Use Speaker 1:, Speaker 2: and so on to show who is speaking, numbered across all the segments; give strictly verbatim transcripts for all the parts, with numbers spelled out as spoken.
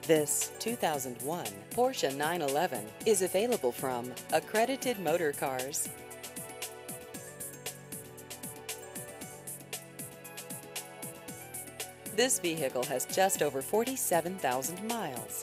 Speaker 1: This two thousand one Porsche nine eleven is available from Accredited Motor Cars. This vehicle has just over forty-seven thousand miles.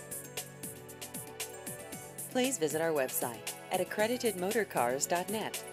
Speaker 1: Please visit our website at accredited motor cars dot net.